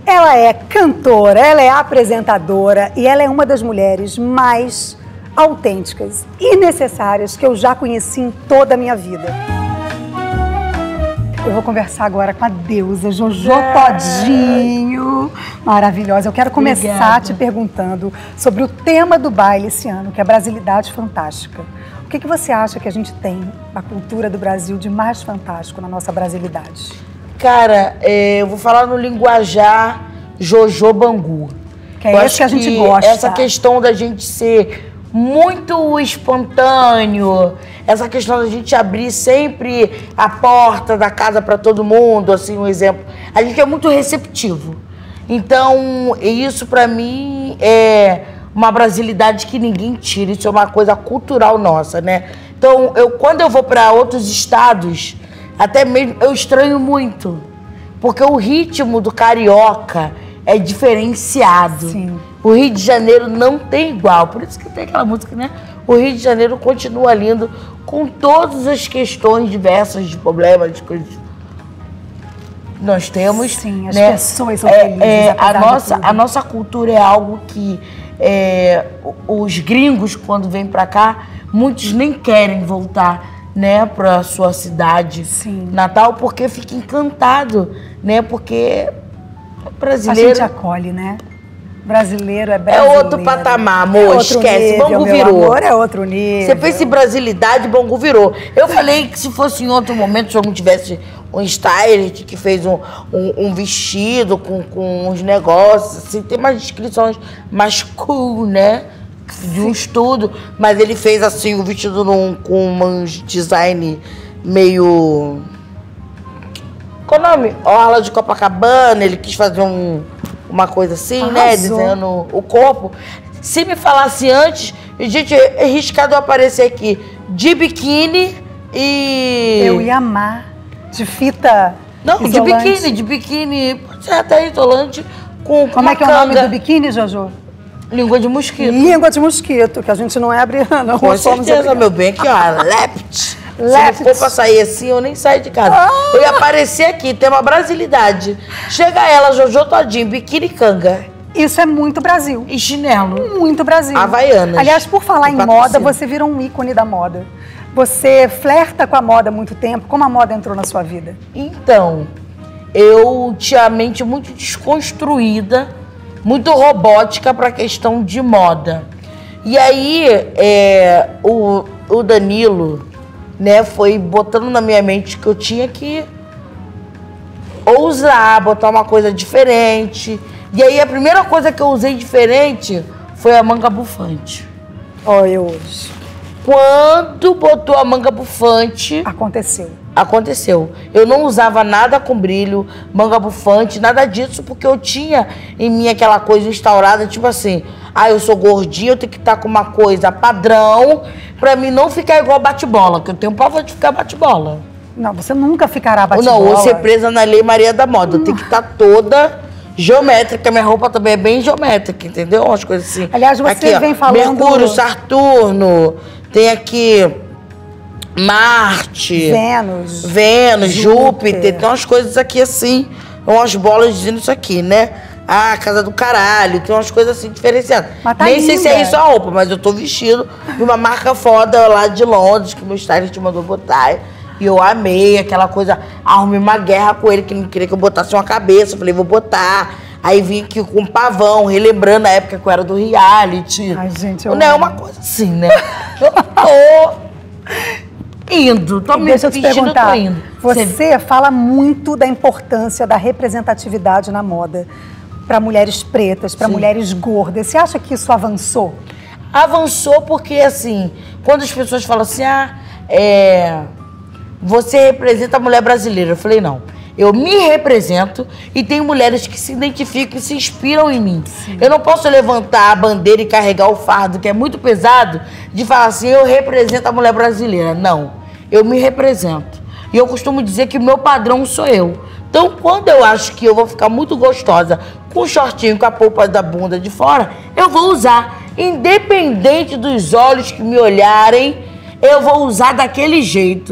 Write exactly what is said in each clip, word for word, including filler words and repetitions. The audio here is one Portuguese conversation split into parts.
Ela é cantora, ela é apresentadora e ela é uma das mulheres mais autênticas e necessárias que eu já conheci em toda a minha vida. Eu vou conversar agora com a deusa Jojo Todinho, maravilhosa. Eu quero começar Obrigada. te perguntando sobre o tema do baile esse ano, que é Brasilidade Fantástica. O que, que você acha que a gente tem na cultura do Brasil de mais fantástico na nossa brasilidade? Cara, é, eu vou falar no linguajar Jojo Bangu. Que é esse que a gente gosta. Essa questão da gente ser muito espontâneo, essa questão da gente abrir sempre a porta da casa para todo mundo, assim, um exemplo. A gente é muito receptivo. Então, isso para mim é uma brasilidade que ninguém tira. Isso é uma coisa cultural nossa, né? Então, eu, quando eu vou para outros estados, até mesmo eu estranho muito, porque o ritmo do carioca é diferenciado. Sim. O Rio de Janeiro não tem igual, por isso que tem aquela música, né? O Rio de Janeiro continua lindo com todas as questões diversas de problemas, de coisas que nós temos. Sim, as né? pessoas são é, felizes, é, a nossa de tudo. A nossa cultura é algo que é, os gringos, quando vêm pra cá, muitos nem querem voltar, né, pra sua cidade Sim. natal, porque fica encantado, né? Porque brasileiro... A gente acolhe, né? Brasileiro é brasileiro. É outro patamar, amor, é outro esquece. Nível, Bangu meu virou. Amor, é outro nível. Você pensa em brasilidade, Bangu virou. Eu falei que se fosse em outro momento, se eu não tivesse um stylist que fez um, um, um vestido com, com uns negócios, assim, tem umas descrições mais cool, né? De um estudo, mas ele fez assim o vestido num, com um design meio... Qual o nome? Orla de Copacabana, ele quis fazer um, uma coisa assim, Arrasou. né? Desenhando o corpo. Se me falasse antes, gente, é arriscado eu aparecer aqui de biquíni e... Eu ia amar. De fita Não, de isolante. biquíni, de biquíni, pode ser até isolante, com Como uma é que é canga. o nome do biquíni, Jojo? Língua de mosquito. Língua de mosquito, que a gente não é abrir, não. Com somos certeza, obrigados. meu bem, aqui, ó, lept. Lept. Se não for pra sair assim, eu nem saio de casa. Ah. Eu ia aparecer aqui, tem uma brasilidade. Chega ela, Jojo Todinho, biquíni canga. Isso é muito Brasil. E chinelo. Muito Brasil. Havaianas. Aliás, por falar E em patrocínio. moda, você virou um ícone da moda. Você flerta com a moda há muito tempo. Como a moda entrou na sua vida? Então, eu tinha a mente muito desconstruída, muito robótica para a questão de moda. E aí, é, o, o Danilo, né, foi botando na minha mente que eu tinha que ousar, botar uma coisa diferente. E aí, a primeira coisa que eu usei diferente foi a manga bufante. Olha eu hoje. Quando botou a manga bufante... Aconteceu. Aconteceu. Eu não usava nada com brilho, manga bufante, nada disso, porque eu tinha em mim aquela coisa instaurada, tipo assim, ah, eu sou gordinha, eu tenho que estar com uma coisa padrão, pra mim não ficar igual bate-bola, que eu tenho pavor de ficar bate-bola. Não, você nunca ficará bate-bola. Não, ou ser presa na Lei Maria da Moda, eu tenho que estar toda geométrica, minha roupa também é bem geométrica, entendeu? Umas coisas assim. Aliás, você aqui, vem ó, falando... Mercúrio, Saturno, tem aqui Marte, Vênus, Vênus, Júpiter. Júpiter, tem umas coisas aqui assim, umas bolas dizendo isso aqui, né? Ah, casa do caralho, tem umas coisas assim diferenciadas. Mas tá Nem sei linda. se é isso a roupa, mas eu tô vestido de uma marca foda lá de Londres, que meu stylist mandou botar. E eu amei aquela coisa, arrumei uma guerra com ele, que não queria que eu botasse uma cabeça. Eu falei, vou botar. Aí vim aqui com um pavão, relembrando a época que eu era do reality. Ai, gente, eu Não é amo. uma coisa assim, né? Eu tô indo, tô me Deixa eu te vestindo, perguntar, tô indo. você fala muito da importância da representatividade na moda para mulheres pretas, para Sim. mulheres gordas. Você acha que isso avançou? Avançou porque, assim, quando as pessoas falam assim, ah, é, você representa a mulher brasileira. Eu falei, não. Eu me represento e tem mulheres que se identificam e se inspiram em mim. Sim. Eu não posso levantar a bandeira e carregar o fardo, que é muito pesado, de falar assim, eu represento a mulher brasileira. Não, eu me represento. E eu costumo dizer que o meu padrão sou eu. Então, quando eu acho que eu vou ficar muito gostosa com o shortinho, com a polpa da bunda de fora, eu vou usar. Independente dos olhos que me olharem, eu vou usar daquele jeito.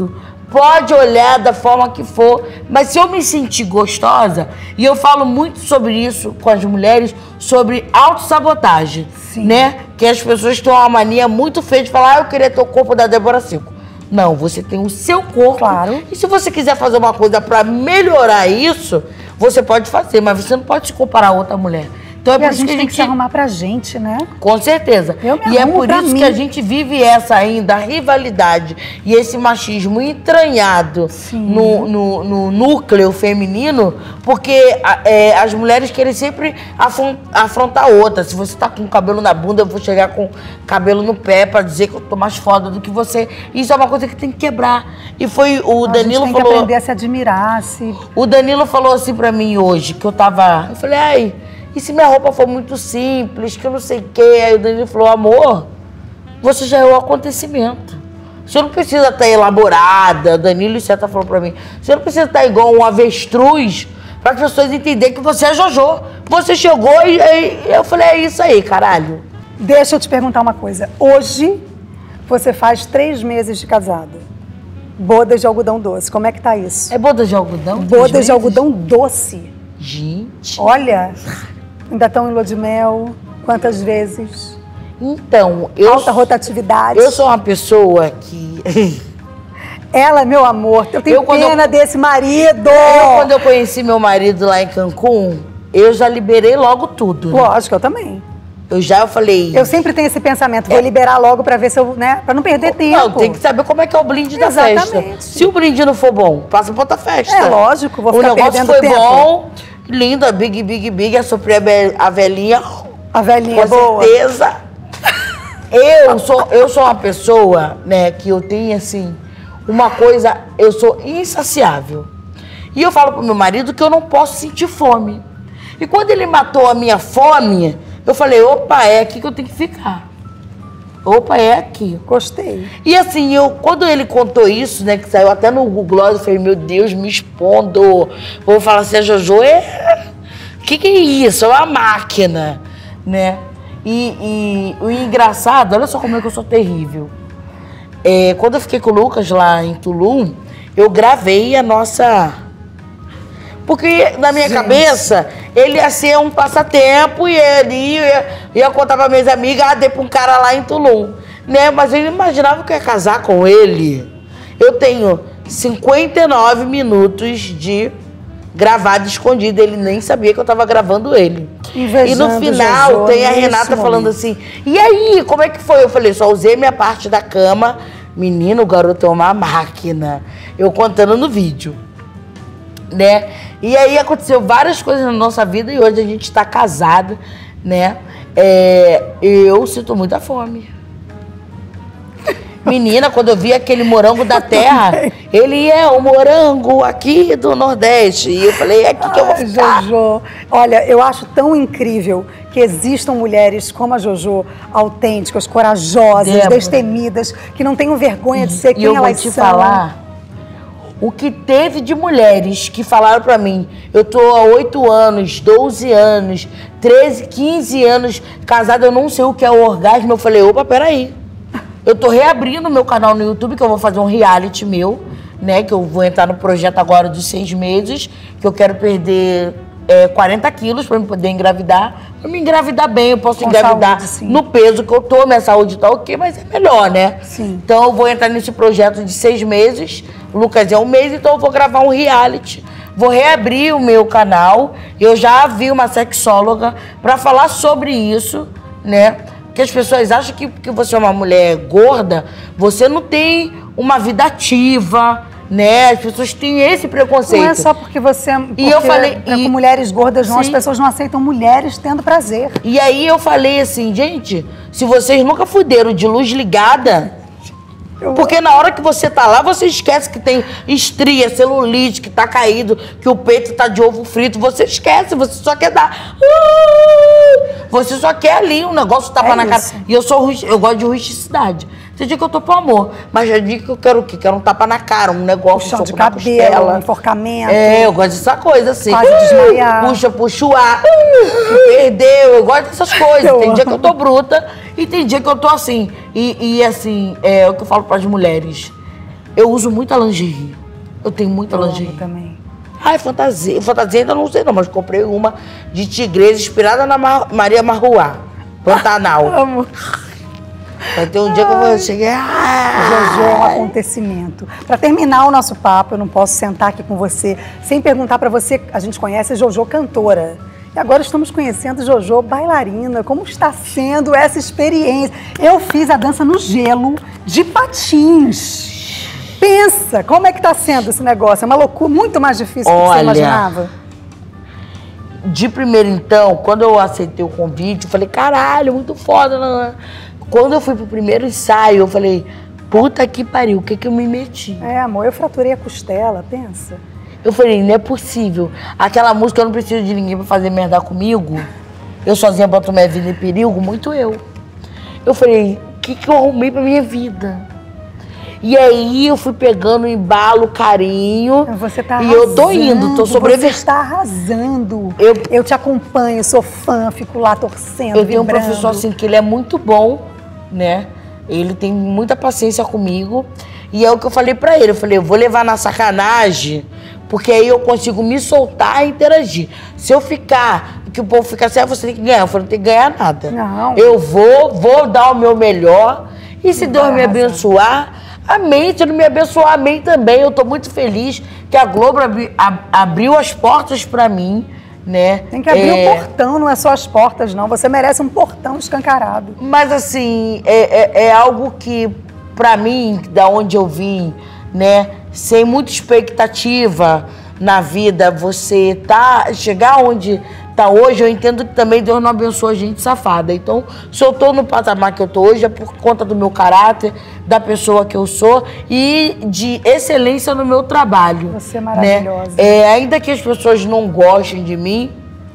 Pode olhar da forma que for, mas se eu me sentir gostosa, e eu falo muito sobre isso com as mulheres, sobre autossabotagem, né? Que as pessoas têm uma mania muito feia de falar, ah, eu queria ter o corpo da Débora Seco. Não, você tem o seu corpo. Claro. E se você quiser fazer uma coisa para melhorar isso, você pode fazer, mas você não pode se comparar a outra mulher. Então é e por a isso gente que a tem gente que se arrumar pra gente, né? Com certeza. Eu me e é arrumo por pra isso mim. que a gente vive essa ainda, a rivalidade e esse machismo entranhado no, no, no núcleo feminino, porque é, as mulheres querem sempre afrontar a outra. Se você tá com o cabelo na bunda, eu vou chegar com cabelo no pé pra dizer que eu tô mais foda do que você. Isso é uma coisa que tem que quebrar. E foi o a Danilo gente tem falou... que aprender a se admirar, se... O Danilo falou assim pra mim hoje, que eu tava... Eu falei, ai... E se minha roupa for muito simples, que eu não sei o quê? Aí o Danilo falou, amor, você já é o acontecimento. Você não precisa estar elaborada. O Danilo e Seta falou pra mim, você não precisa estar igual um avestruz para as pessoas entenderem que você é Jojo. Você chegou e, e eu falei, é isso aí, caralho. Deixa eu te perguntar uma coisa. Hoje, você faz três meses de casada. Bodas de algodão doce. Como é que tá isso? É boda de algodão? Bodas de algodão doce. Gente. Olha... Ainda estão em lua de mel? Quantas vezes? Então, eu... Alta rotatividade. Eu sou uma pessoa que... Ela, meu amor, eu tenho eu, pena eu, desse marido. Eu, quando eu conheci meu marido lá em Cancún, eu já liberei logo tudo. Né? Lógico, eu também. Eu já eu falei... Eu sempre tenho esse pensamento, vou é. liberar logo pra ver se eu, né, pra não perder tempo. Não, tem que saber como é que é o brinde da Exatamente. festa. Se o brinde não for bom, passa pra outra festa. É lógico, vou ficar perdendo tempo. O negócio foi bom... Linda, big, big, big, assopri a velhinha. A velhinha com boa. certeza. eu, sou, eu sou uma pessoa, né, que eu tenho, assim, uma coisa, eu sou insaciável. E eu falo pro meu marido que eu não posso sentir fome. E quando ele matou a minha fome, eu falei, opa, é aqui que eu tenho que ficar. Opa, é aqui. Gostei. E assim, eu, quando ele contou isso, né, que saiu até no Google, eu falei, meu Deus, me expondo. Vou falar assim, a Jojo é... O que que é isso? É uma máquina, né? E, e o engraçado, olha só como é que eu sou terrível. É, quando eu fiquei com o Lucas lá em Tulum, eu gravei a nossa... Porque na minha Gente. cabeça, ele ia ser um passatempo e ele ia, ia contar para minhas amigas, ah, dei pra um cara lá em Tulum. Né? Mas eu imaginava que eu ia casar com ele. Eu tenho cinquenta e nove minutos de gravado escondido. Ele nem sabia que eu tava gravando ele. Invejando, e no final Jojo, tem a Renata falando assim, e aí, como é que foi? Eu falei, só usei minha parte da cama. Menino, o garoto é uma máquina. Eu contando no vídeo. Né? E aí aconteceu várias coisas na nossa vida e hoje a gente está casado, né? É, eu sinto muita fome. Menina, quando eu vi aquele morango da terra, ele é o morango aqui do Nordeste. E eu falei, é aqui que eu vou ficar. Ai, Jojo, olha, eu acho tão incrível que existam mulheres como a Jojo, autênticas, corajosas, Débora. destemidas, que não tenham vergonha de ser e quem eu elas vou te são. falar, o que teve de mulheres que falaram pra mim, eu tô há oito anos, doze anos, treze, quinze anos casada, eu não sei o que é o orgasmo. Eu falei, opa, peraí. Eu tô reabrindo meu canal no YouTube, que eu vou fazer um reality meu, né? Que eu vou entrar no projeto agora dos seis meses, que eu quero perder é, quarenta quilos pra eu poder engravidar. Pra me engravidar bem, eu posso Com engravidar saúde, no peso que eu tô, minha saúde tá ok, mas é melhor, né? Sim. Então eu vou entrar nesse projeto de seis meses, o Lucas é um mês, então eu vou gravar um reality. Vou reabrir o meu canal, eu já vi uma sexóloga pra falar sobre isso, né? Porque as pessoas acham que porque você é uma mulher gorda, você não tem uma vida ativa, né? As pessoas têm esse preconceito. Não é só porque você... Porque e eu falei... é E, com mulheres gordas, não, sim. as pessoas não aceitam mulheres tendo prazer. E aí eu falei assim, gente, se vocês nunca fuderam de luz ligada... Eu... Porque na hora que você tá lá, você esquece que tem estria, celulite, que tá caído, que o peito tá de ovo frito. Você esquece, você só quer dar... Você só quer ali um negócio tapa é na cara. E eu sou eu gosto de rusticidade. Tem dia que eu tô pro amor, mas já digo que eu quero o quê? Quero um tapa na cara, um negócio, um de cabelo, um enforcamento. É, eu gosto dessa coisa assim. Quase desmaiar. Puxa, puxa o ar. Perdeu, eu gosto dessas coisas. Eu tem amo. Dia que eu tô bruta e tem dia que eu tô assim. E, e assim, é o que eu falo pras mulheres. Eu uso muita lingerie. Eu tenho muita Eu lingerie. amo também. Ai, fantasia. Fantasia ainda não sei não, mas comprei uma de tigresa inspirada na Mar Maria Marruá, Pantanal. Amo. Vai ter um dia que eu vou chegar. Jojo é um acontecimento. Para terminar o nosso papo, eu não posso sentar aqui com você sem perguntar para você. A gente conhece a Jojo cantora. E agora estamos conhecendo Jojo bailarina. Como está sendo essa experiência? Eu fiz a dança no gelo de patins. Pensa, como é que está sendo esse negócio? É uma loucura, muito mais difícil do que você imaginava. De primeiro, então, quando eu aceitei o convite, eu falei, caralho, muito foda. Né? Quando eu fui pro primeiro ensaio, eu falei, puta que pariu, o que que eu me meti? É, amor, eu fraturei a costela, pensa. Eu falei, não é possível. Aquela música, eu não preciso de ninguém pra fazer merda comigo. Eu sozinha boto minha vida em perigo, muito eu. Eu falei, o que que eu arrumei pra minha vida? E aí eu fui pegando embalo, carinho. Você tá e eu tô indo, tô sobrevivendo. Você está arrasando. Eu, eu te acompanho, sou fã, fico lá torcendo, Eu tenho vibrando. um professor assim que ele é muito bom, né? Ele tem muita paciência comigo. E é o que eu falei pra ele. Eu falei, eu vou levar na sacanagem, porque aí eu consigo me soltar e interagir. Se eu ficar, porque o povo fica assim, ah, você tem que ganhar. Eu falei, não tem que ganhar nada. Não. Eu vou, vou dar o meu melhor. E se Deus me abençoar, amém. Se não me abençoar, amém também. Eu tô muito feliz que a Globo abri, ab, abriu as portas pra mim, né? Tem que abrir é... o portão, não é só as portas, não. Você merece um portão escancarado. Mas, assim, é, é, é algo que, pra mim, da onde eu vim, né? Sem muita expectativa na vida, você tá, chegar onde tá hoje, eu entendo que também Deus não abençoa a gente safada. Então, se eu tô no patamar que eu tô hoje, é por conta do meu caráter, da pessoa que eu sou e de excelência no meu trabalho. Você é maravilhosa. Né? É, ainda que as pessoas não gostem de mim,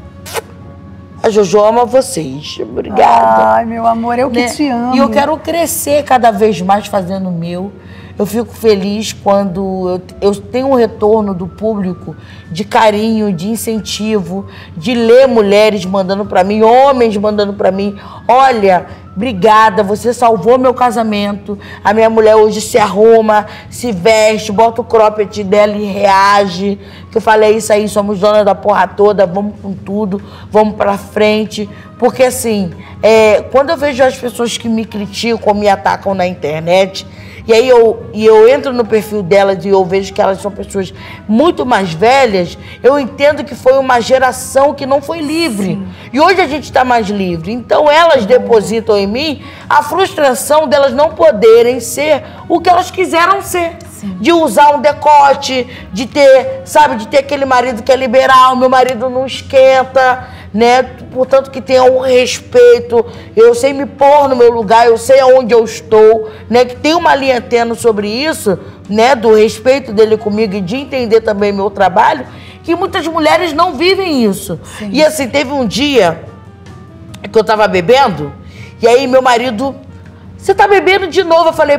a Jojo ama vocês. Obrigada. Ai, meu amor, eu que né? te amo. E eu quero crescer cada vez mais fazendo o meu. Eu fico feliz quando eu, eu tenho um retorno do público de carinho, de incentivo, de ler mulheres mandando pra mim, homens mandando pra mim. Olha, obrigada, você salvou meu casamento. A minha mulher hoje se arruma, se veste, bota o cropped dela e reage. Que eu falei, é isso aí, somos dona da porra toda, vamos com tudo, vamos pra frente. Porque assim, é, quando eu vejo as pessoas que me criticam, me atacam na internet, e aí eu, e eu entro no perfil delas e eu vejo que elas são pessoas muito mais velhas, eu entendo que foi uma geração que não foi livre. Sim. E hoje a gente está mais livre. Então elas depositam em mim a frustração delas não poderem ser o que elas quiseram ser. Sim. De usar um decote, de ter, sabe, de ter aquele marido que é liberal, meu marido não esquenta, né? Portanto, que tenha um respeito, eu sei me pôr no meu lugar, eu sei aonde eu estou, né? Que tem uma linha tênue sobre isso, né? Do respeito dele comigo e de entender também meu trabalho, que muitas mulheres não vivem isso. Sim. E assim, teve um dia que eu tava bebendo, e aí meu marido, você tá bebendo de novo? Eu falei,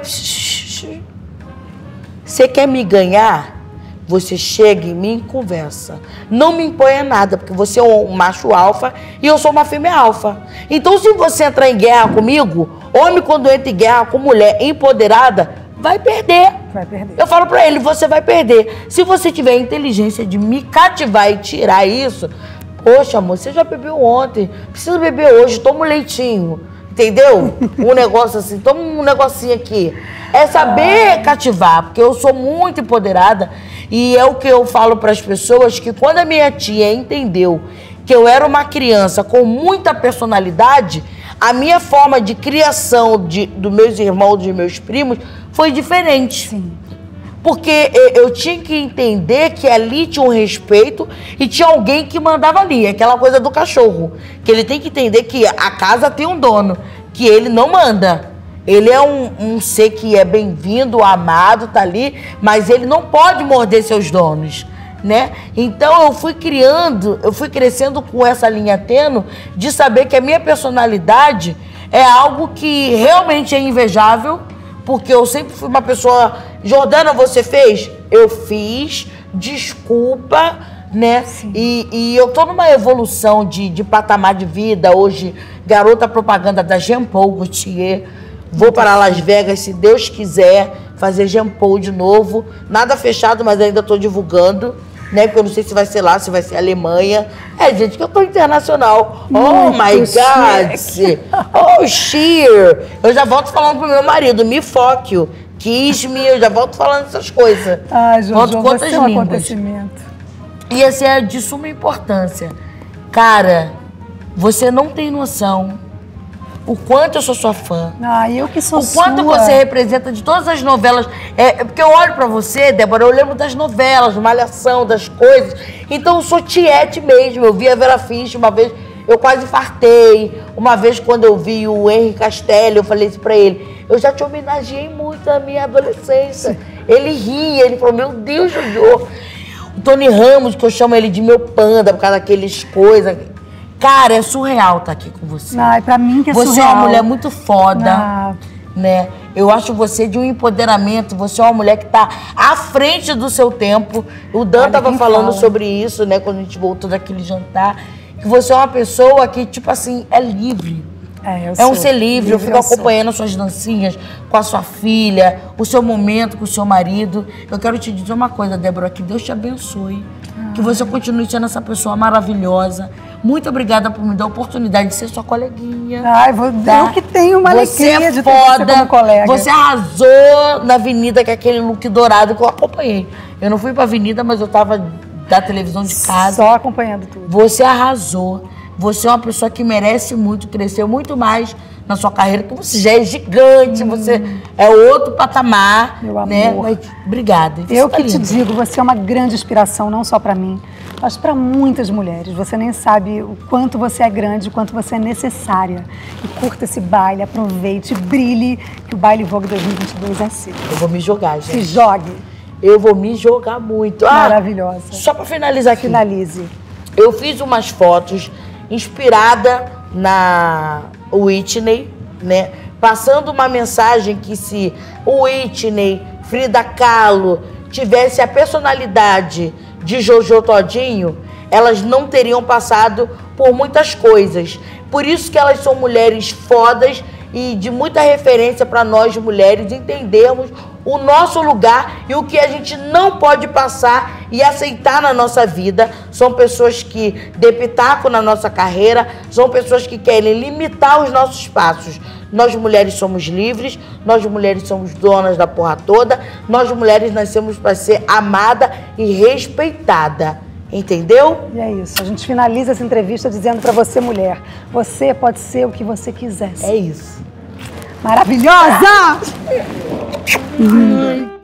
você quer me ganhar? Você chega em mim e conversa. Não me imponha nada, porque você é um macho alfa e eu sou uma fêmea alfa. Então, se você entrar em guerra comigo, homem quando entra em guerra com mulher empoderada, vai perder. Vai perder. Eu falo pra ele, você vai perder. Se você tiver a inteligência de me cativar e tirar isso, poxa, amor, você já bebeu ontem, precisa beber hoje, toma um leitinho. Entendeu? Um negócio assim, toma um negocinho aqui. É saber cativar, porque eu sou muito empoderada e é o que eu falo para as pessoas, que quando a minha tia entendeu que eu era uma criança com muita personalidade, a minha forma de criação de, dos meus irmãos, dos meus primos, foi diferente. Sim. Porque eu tinha que entender que ali tinha um respeito e tinha alguém que mandava ali. Aquela coisa do cachorro. Que ele tem que entender que a casa tem um dono, que ele não manda. Ele é um, um ser que é bem-vindo, amado, tá ali, mas ele não pode morder seus donos, né? Então eu fui criando, eu fui crescendo com essa linha tênue de saber que a minha personalidade é algo que realmente é invejável, porque eu sempre fui uma pessoa... Jordana, você fez? Eu fiz, desculpa, né? E, e eu tô numa evolução de, de patamar de vida. Hoje, garota propaganda da Jean Paul Gaultier. Vou para Las Vegas, se Deus quiser, fazer Jean-Paul de novo. Nada fechado, mas ainda tô divulgando, né? Porque eu não sei se vai ser lá, se vai ser Alemanha. É, gente, que eu tô internacional. Muito oh, my God! chique. Oh, cheer! Eu já volto falando pro meu marido, me foque, kiss-me, eu já volto falando essas coisas. Ai, Jojo, Volto você é um línguas. acontecimento. E esse é de suma importância. Cara, você não tem noção o quanto eu sou sua fã. Ah, eu que sou O quanto sua. você representa de todas as novelas. É, porque eu olho pra você, Débora, eu lembro das novelas, Malhação, das coisas. Então eu sou tiete mesmo. Eu vi a Vera Fischer uma vez, eu quase fartei. Uma vez quando eu vi o Henri Castelli, eu falei isso pra ele. Eu já te homenageei muito na minha adolescência. Ele ria, ele falou, meu Deus, Jojo. O Tony Ramos, que eu chamo ele de meu panda, por causa daqueles coisas. Cara, é surreal estar aqui com você. Ai, pra mim que é você surreal. Você é uma mulher muito foda, ah. né? Eu acho você de um empoderamento, você é uma mulher que tá à frente do seu tempo. O Dan tava falando fala. sobre isso, né, quando a gente voltou daquele jantar, que você é uma pessoa que, tipo assim, é livre. É, eu é sou. um ser livre, eu fico eu acompanhando sou. suas dancinhas com a sua filha, o seu momento com o seu marido. Eu quero te dizer uma coisa, Débora, que Deus te abençoe. Ah. Que você continue sendo essa pessoa maravilhosa. Muito obrigada por me dar a oportunidade de ser sua coleguinha. Ai, vou, tá? Eu que tenho uma você alegria é de foda, ter você como colega. Você arrasou na avenida com aquele look dourado que eu acompanhei. Eu não fui pra avenida, mas eu tava da televisão de casa. Só acompanhando tudo. Você arrasou. Você é uma pessoa que merece muito, cresceu muito mais na sua carreira, que você já é gigante, hum. você é outro patamar. Meu amor. Né? Mas, obrigada. Eu tá que linda. te digo, você é uma grande inspiração, não só para mim, mas para muitas mulheres. Você nem sabe o quanto você é grande, o quanto você é necessária. E curta esse baile, aproveite, brilhe, que o Baile Vogue dois mil e vinte e dois é seu. Eu vou me jogar, gente. Se jogue. Eu vou me jogar muito. Ah, maravilhosa. Só para finalizar aqui. Finalize. Eu fiz umas fotos inspirada na Whitney, né? Passando uma mensagem que se o Whitney, Frida Kahlo tivesse a personalidade de Jojo Todinho, elas não teriam passado por muitas coisas. Por isso que elas são mulheres fodas e de muita referência para nós mulheres entendermos o nosso lugar e o que a gente não pode passar e aceitar na nossa vida. São pessoas que dê pitaco na nossa carreira, são pessoas que querem limitar os nossos passos. Nós mulheres somos livres, nós mulheres somos donas da porra toda, nós mulheres nascemos para ser amada e respeitada. Entendeu? E é isso. A gente finaliza essa entrevista dizendo para você, mulher, você pode ser o que você quiser. É isso. Maravilhosa! Hum.